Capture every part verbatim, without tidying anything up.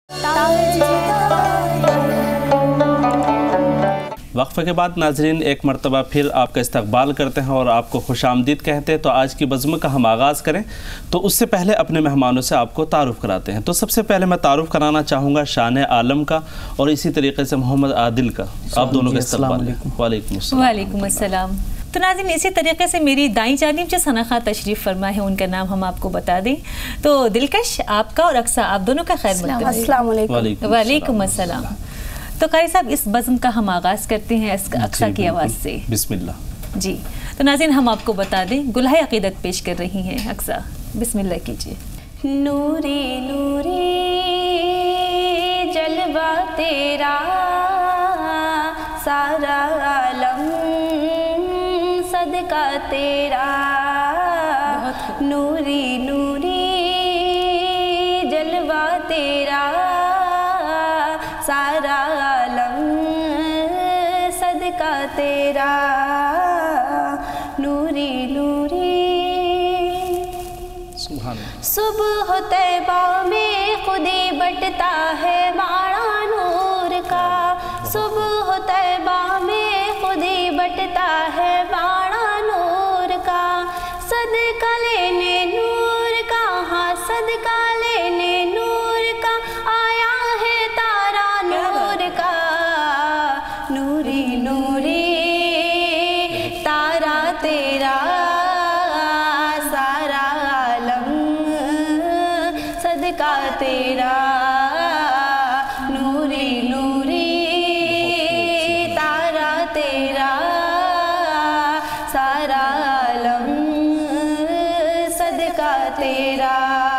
وقفے کے بعد ناظرین ایک مرتبہ پھر آپ کا استقبال کرتے ہیں اور آپ کو خوش آمدید کہتے ہیں۔ تو آج کی بزم کا ہم آغاز کریں تو اس سے پہلے اپنے مہمانوں سے آپ کو تعارف کراتے ہیں۔ تو سب سے پہلے میں تعارف کرانا چاہوں گا شان عالم کا اور اسی طریقے سے محمد عادل کا۔ آپ دونوں کا استقبال۔ وعلیکم السلام۔ وعلیکم السلام۔ تو ناظرین اسی طریقے سے میری دائیں جانب جو ثنا خان تشریف فرما ہے ان کا نام ہم آپ کو بتا دیں تو دلکش آپ کا اور اقصیٰ آپ دونوں کا خیر مقدم ہے۔ السلام علیکم۔ وعلیکم السلام۔ تو قاری صاحب اس بزم کا ہم آغاز کرتے ہیں اقصیٰ کی آواز سے۔ بسم اللہ۔ جی تو ناظرین ہم آپ کو بتا دیں گلہ عقیدت پیش کر رہی ہیں اقصیٰ، بسم اللہ کیجیے۔ نوری نوری جلوہ تیرا سارا عالم صدقہ تیرا، نوری نوری جلوہ تیرا سارا عالم صدقہ تیرا، نوری نوری۔ صبح طیبہ میں خودی بٹتا ہے باڑا نور کا، صبح طیبہ میں خودی بٹتا ہے باڑا نور کا، صدقہ لینے نور کا، ہاں صدقہ لینے نور کا آیا ہے تارا نور کا، نوری نوری تارا تیرا سارا عالم صدقہ تیرا، نوری نوری تارا تیرا سارا عالم صدقہ تیرا،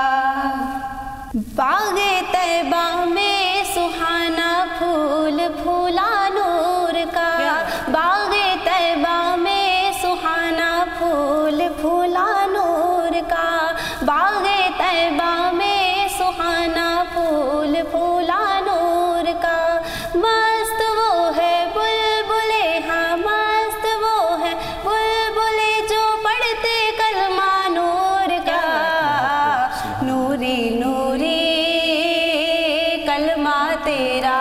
باغ طیبہ میں سہانا پھول پھولا نور کا، باغ طیبہ میں سہانا پھول پھولا نور کا، باغ طیبہ میں سہانا پھول پھولا نور کا، مست وہ ہے بلبلے، ہاں مست وہ ہے بلبلے جو پڑھتے کلمہ نور کا، نوری نوری کلمہ تیرا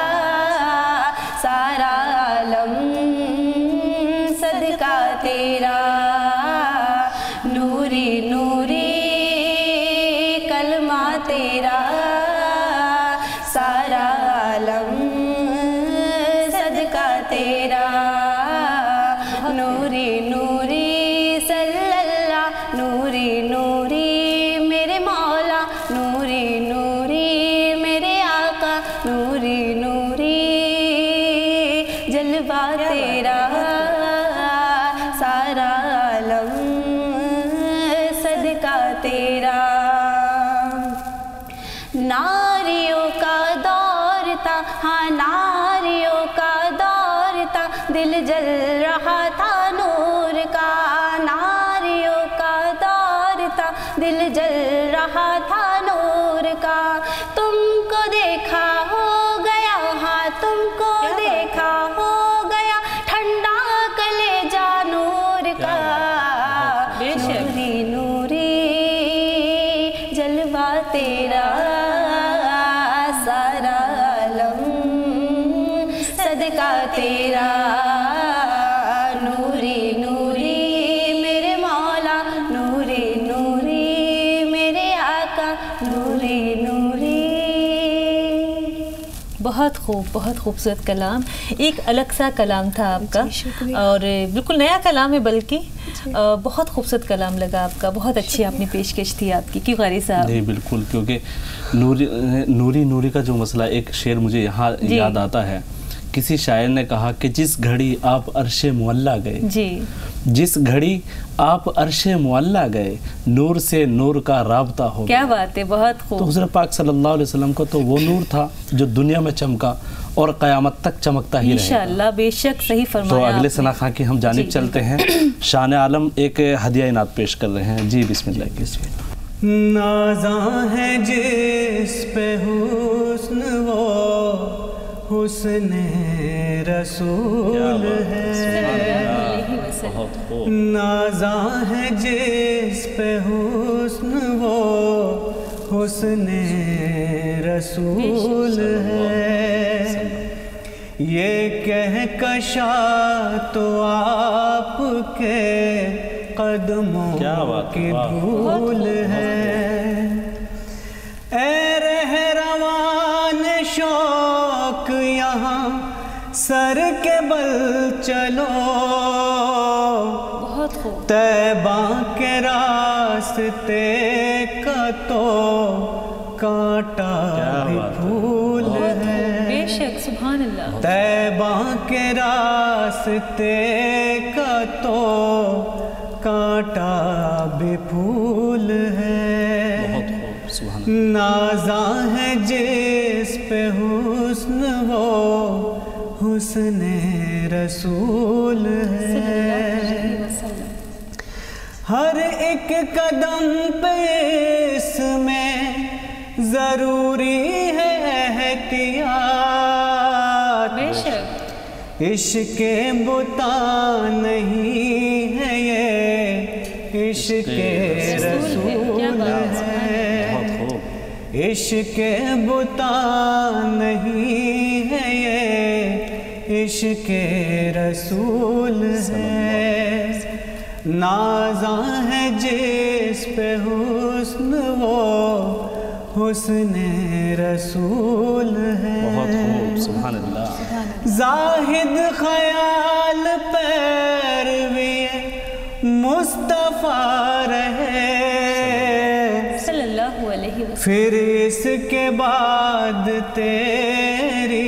سارا عالم صدقہ تیرا، نوری نوری کلمہ تیرا سارا عالم صدقہ تیرا، نوری نوری صلی اللہ، نوری نوری میرے مولا، نوری نوری میرے آقا، نوری نوری جلوہ تیرا سارا عالم صدقہ تیرا، ناریوں کا دور تھا، ہاں ناریوں کا دور تھا، دل جل رہا تھا نور کا، ناریوں کا دور تھا، دل جل رہا تھا نور کا، تم کو دیکھا ہو گیا، ہاں تم کو دیکھا ہو گیا ٹھنڈا کلیجہ نور کا، نوری نوری جلوہ تیرا سارا عالم صدقہ تیرا، نوری نوری میرے مولا، نوری نوری میرے آقا، نوری نوری۔ بہت خوب، بہت خوبصورت کلام، ایک الگ سا کلام تھا آپ کا اور بالکل نیا کلام ہے، بلکہ بہت خوبصورت کلام لگا آپ کا، بہت اچھی آپ نے پیشکش تھی آپ کی، کیوں قاری صاحب؟ نہیں بالکل، کیونکہ نوری نوری نوری کا جو مسئلہ، ایک شعر مجھے یہاں یاد آتا ہے، کسی شاعر نے کہا کہ جس گھڑی آپ عرش معلیٰ گئے، جی جس گھڑی آپ عرش معلیٰ گئے، نور سے نور کا رابطہ ہو گیا۔ کیا بات ہے، بہت خوب۔ تو حضرت پاک صلی اللہ علیہ وسلم کو تو وہ نور تھا جو دنیا میں چمکا اور قیامت تک چمکتا ہی رہے گا۔ انشاءاللہ، بے شک صحیح فرمایا۔ تو اگلے ثنا خان کی ہم جانب چلتے ہیں، شان عالم ایک ہدیہ انعام پیش کر رہے ہیں، جی بسم اللہ کیجیے۔ نازاں ہے جس پہ حسن وہ حسن رسول ہے، نازاں ہے جس پہ حسن وہ حسن رسول ہے، یہ کہکشاں تو آپ کے قدموں کی دھول ہے۔ اے رہروان شوق یہاں سر کے بل چلو، طیبہ کے راستے کا تو کانٹا بھی پھول ہے، بے شک سبحان اللہ، طیبہ کے راستے کا تو کانٹا بھی پھول ہے، نازاں ہے جس پہ حسن وہ حسن رسول ہے، ہر ایک قدم پہ اس میں ضروری ہے احتیاط، بے شک عشق بتا نہیں ہے یہ عشق رسول ہے، عشق بتا نہیں ہے یہ عشق رسول ہے، نازاں ہے جس پہ حسن وہ حسن رسول ہے، بہت خوب سبحان اللہ، زاہد خیال پیروی مصطفیٰ رہے صلی اللہ علیہ وسلم، پھر اس کے بعد تیری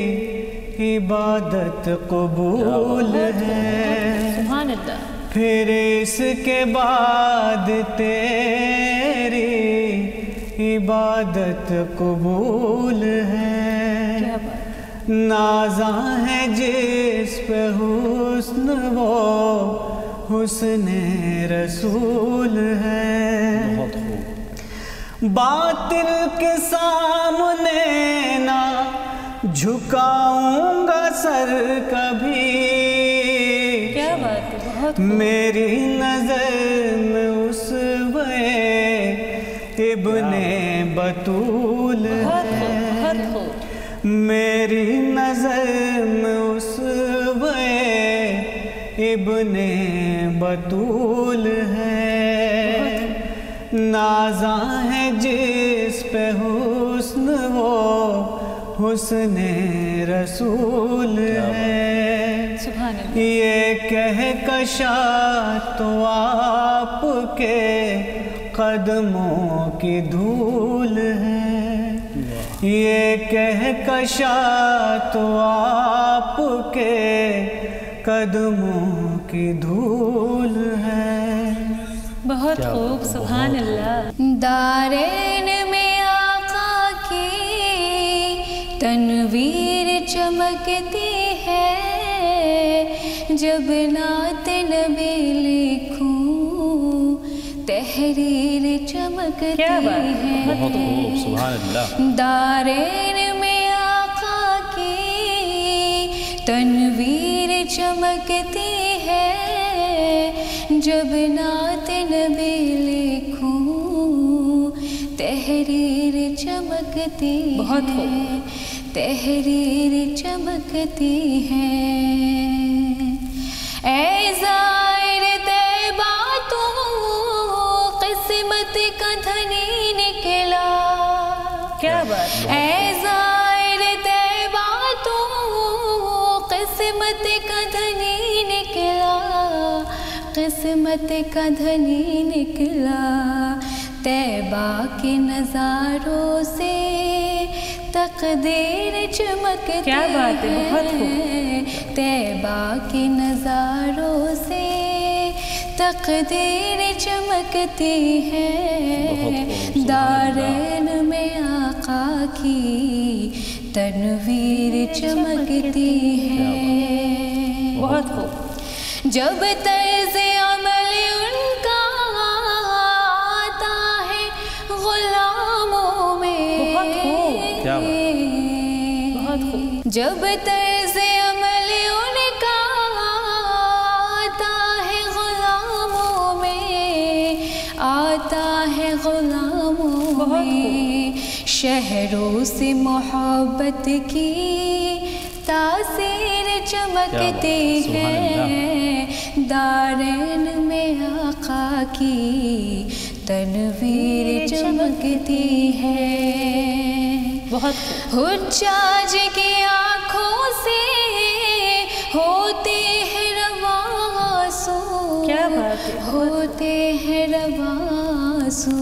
عبادت قبول ہے، سبحان اللہ، پھر اس کے بعد تیری عبادت قبول ہے، نازاں ہے جس پہ حسن وہ حسن رسول ہے، باطل کے سامنے نہ جھکاؤں گا سر کبھی، کیا بات ہے، بہت میری نظر میں اسوے ابن بطول ہے، میری نظر میں اسوے ابن بطول ہے، نازاں ہے جس پہ حسن وہ حسن رسول ہے، یہ کہکشاں تو آپ کے قدموں کی دھول ہے، یہ کہکشاں تو آپ کے قدموں کی دھول ہے، بہت خوب سبحان اللہ، دارین میں آقا کی تنویر چمکتی ہے، جب نعت نبی لکھوں تحریر چمکتی ہے، بہت خوب سبحان اللہ، دارین میں آقا کی تنویر چمکتی ہے، جب نعت نبی لکھوں تحریر چمکتی بہت ہے، خوب، تحریر چمکتی ہے، اے زائر طیبہ تو قسمت کا دھنی نکلا، کیا بات، اے زائر طیبہ تو قسمت کا دھنی نکلا، قسمت کا دھنی نکلا، طیبہ کے نظاروں سے تقدیر چمکتی ہے، کیا بات ہے، بہت خوب، طیبہ کے نظاروں سے تقدیر چمکتی ہے، دارین میں آقا کی تنویر چمکتی ہے، بہت خوب، جب طرز عمل ان کا آتا ہے غلاموں میں، بہت خوب، کیا بہت خوب، جب طرز عمل ان کا آتا ہے غلاموں میں، آتا ہے غلاموں میں، شہروں سے محبت کی تاثیر چمکتی ہے، دارین میں آقا کی تنویر چمکتی ہے۔ بہت حجاج کی آنکھوں سے ہوتے ہیں رواں آنسو، کیا بات ہے، ہوتے ہیں رواں آنسو۔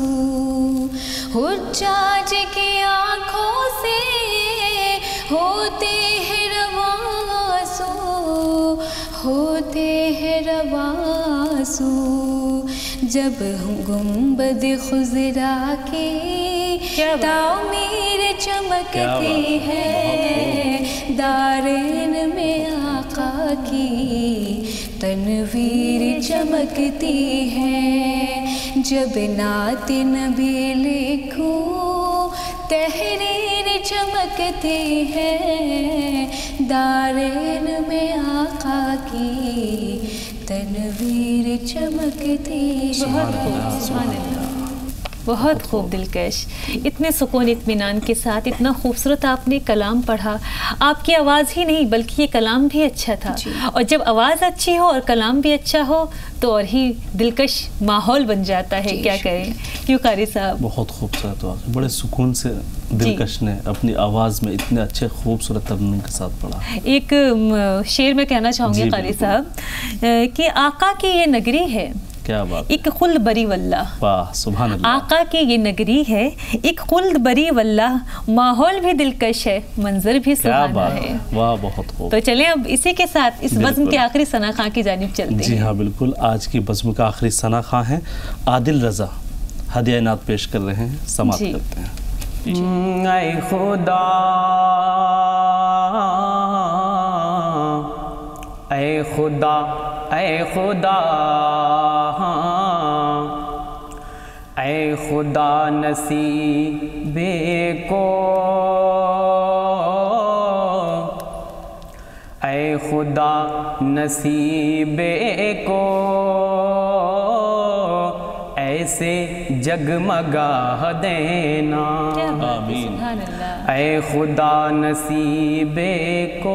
حجاج کی آنکھوں سے ہوتے ہیں رواں آنسو، ہوتے ہیں رواں آنسو۔ جب گنبد خضرا کی تعمیر چمکتی ہے، دارین میں آقا کی تنویر چمکتی ہے۔ جب نعت نبی لکھوں تحریر چمکتی ہے، دارین میں آقا کی تنویر چمکتی ہے۔ بہت خوب، سبحان اللہ، بہت خوب دلکش، اتنے سکون اطمینان کے ساتھ اتنا خوبصورت آپ نے کلام پڑھا۔ آپ کی آواز ہی نہیں بلکہ یہ کلام بھی اچھا تھا، اور جب آواز اچھی ہو اور کلام بھی اچھا ہو تو اور ہی دلکش ماحول بن جاتا ہے، کیا کریں۔ کیوں قاری صاحب؟ بہت خوبصورت واقعہ، بڑے سکون سے دلکش نے اپنی آواز میں اتنے اچھے خوبصورت ترنم کے ساتھ پڑھا۔ ایک شعر میں کہنا چاہوں گی قاری صاحب کہ آقا کی یہ نگری ہے، کیا بات، ایک خلد بری واللہ، واہ سبحان اللہ، آقا کی یہ نگری ہے ایک خلد بری واللہ، ماحول بھی دلکش ہے، منظر بھی سہانا ہے۔ واہ بہت خوب۔ تو چلیں اب اسی کے ساتھ اس بزم کے آخری ثنا خواں کی جانب چلتے ہیں۔ جی ہاں بالکل، آج کی بزم کا آخری ثنا خواں ہے عادل رضا، ہدیہ نعت پیش کر رہے ہیں، سماعت کرتے ہیں۔ اے خدا اے خدا اے خدا اے خدا نصیب کو، اے خدا نصیب کو ایسے جگمگا دینا، آمین۔ اے خدا نصیب کو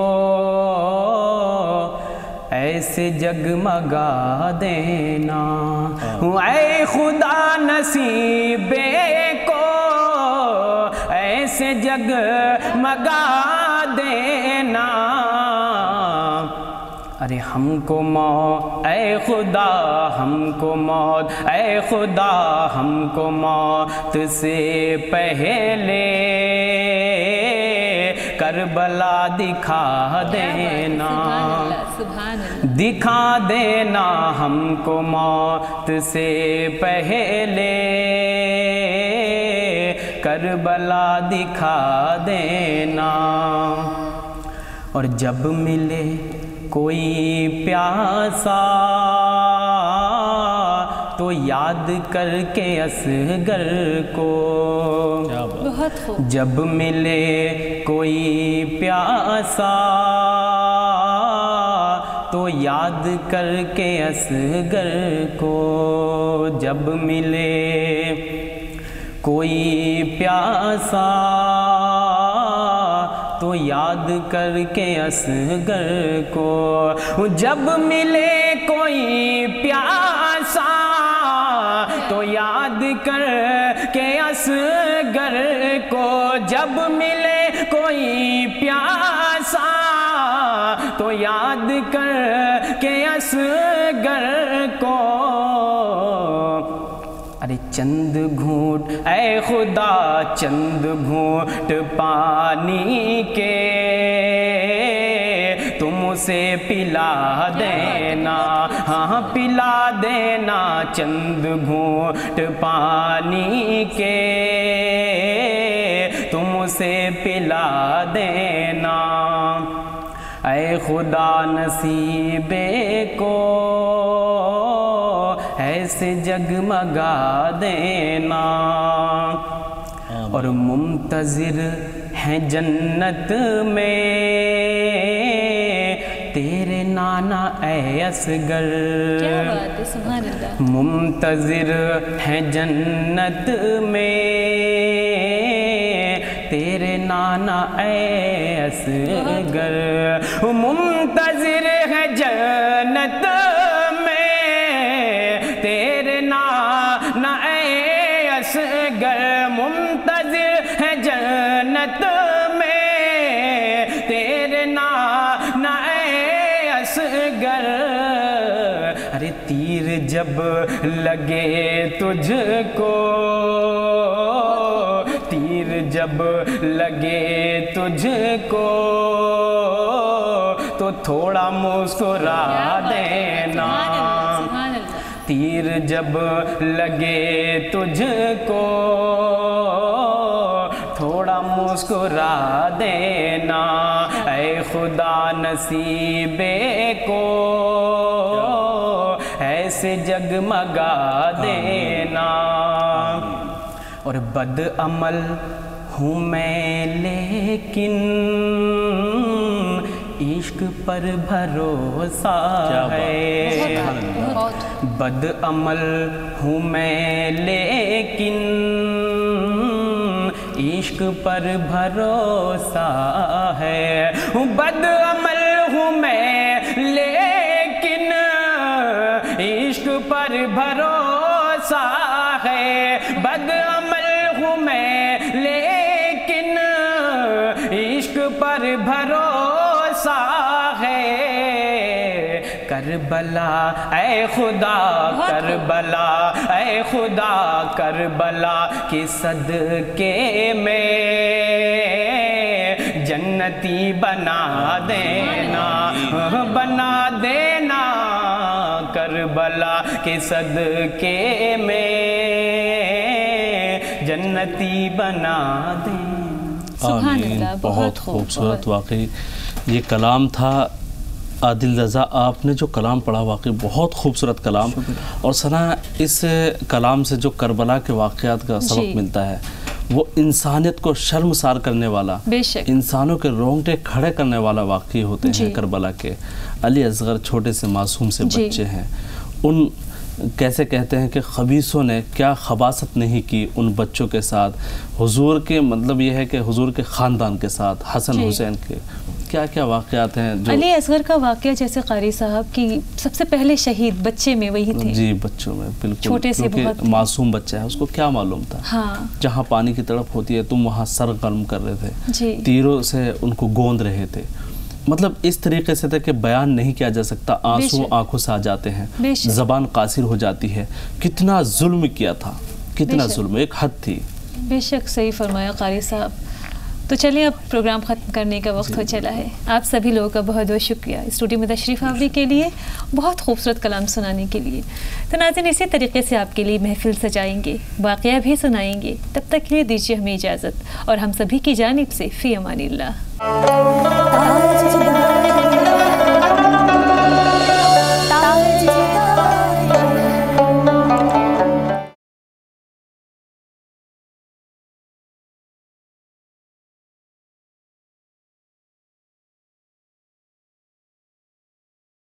ایسے جگمگا دینا، اے خدا نصیب کو ایسے جگمگا دینا۔ ارے ہم کو موت اے خدا، ہم کو موت اے خدا، ہم کو موت سے پہلے کربلا دکھا دینا، دکھا دینا ہم کو موت سے پہلے کربلا دکھا دینا۔ اور جب ملے کوئی پیاسا تو یاد کر کے اصغر کو، جب ملے کوئی پیاسا تو یاد کر کے اصغر کو، جب ملے کوئی پیاسا تو یاد کر کے اصغر کو، جب ملے کوئی پیاسا تو یاد کر کے اصغر کو، جب ملے کوئی پیاسا تو یاد کر کے اصغر کو۔ ارے چند گھونٹ اے خدا، چند گھونٹ پانی کے تم اسے پلا دینا، ہاں پلا دینا، چند گھونٹ پانی کے تم اسے پلا دینا۔ اے خدا نصیب کو ایسے جگمگا دینا، اور منتظر ہیں جنت میں تیرے نانا اے اصغر، منتظر ہیں جنت میں تیرے نانا اے اصغر منتظر ہے جنت میں تیرے نانا اے اصغر منتظر ہے جنت میں تیرے نانا اے اصغر ارے تیر جب لگے تجھ کو تیر جب لگے تجھ کو تو تھوڑا مسکرا دینا تیر جب لگے تجھ کو تھوڑا مسکرا دینا اے خدا نصیبے کو ایسے جگمگا دینا اور بد عمل ہوں میں لیکن عشق پر بھروسہ ہے بد عمل ہوں میں لیکن عشق پر بھروسہ ہے بد عمل ہوں میں لیکن عشق پر بھروسہ ہے بد عمل ہوں میں لیکن عشق پر بھروسہ ہے کربلا اے خدا کربلا اے خدا کربلا کے صدقے میں جنتی بنا دینا بنا دینا کربلا کے صدقے میں جنتی بنا دینا آمین بہت خوبصورت واقعی یہ کلام تھا عادل رضا آپ نے جو کلام پڑھا واقعی بہت خوبصورت کلام اور سنا اس کلام سے جو کربلا کے واقعات کا سبق ملتا ہے وہ انسانیت کو شرمسار کرنے والا انسانوں کے رونگٹے کھڑے کرنے والا واقعی ہوتے ہیں کربلا کے علی اصغر چھوٹے سے معصوم سے بچے ہیں ان کیسے کہتے ہیں کہ خبیثوں نے کیا خباثت نہیں کی ان بچوں کے ساتھ حضور کے مطلب یہ ہے کہ حضور کے خاندان کے ساتھ حسن حسین کے کیا کیا واقعات ہیں جو علی اصغر کا واقعہ جیسے قاری صاحب کی سب سے پہلے شہید بچے میں وہی تھے جی بچوں میں بالکل چھوٹے سے بہت معصوم بچہ ہے اس کو کیا معلوم تھا ہاں جہاں پانی کی تڑپ ہوتی ہے تم وہاں سر قلم کر رہے تھے جی تیروں سے ان کو گوند رہے تھے مطلب اس طریقے سے تھا کہ بیان نہیں کیا جا سکتا آنسو آنکھوں سے آ جاتے ہیں زبان قاصر ہو جاتی ہے کتنا ظلم کیا تھا کتنا ظلم ایک حد تھی بے شک صحیح فرمایا قاری صاحب تو چلیے اب پروگرام ختم کرنے کا وقت ہو چلا ہے آپ سبھی لوگوں کا بہت بہت شکریہ اسٹوڈیو میں تشریف آوری کے لیے بہت خوبصورت کلام سنانے کے لیے تو ناظرین اسی طریقے سے آپ کے لیے محفل سجائیں گے واقعہ بھی سنائیں گے تب تک کے لیے دیجیے ہمیں اجازت اور ہم سبھی کی جانب سے فی امان اللہ